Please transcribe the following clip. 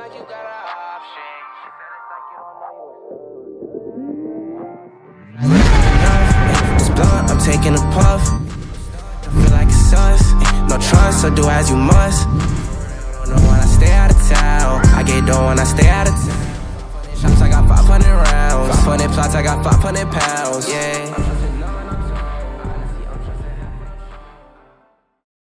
like you got an option. She said it's like you don't know you. This blunt, I'm taking a puff. I feel like it's us. No trust, so do as you must. Don't know when I stay out of town. I get dough when I stay out of town. Shops, I got 500 rounds. 500 plots, I got 500 pounds. Yeah.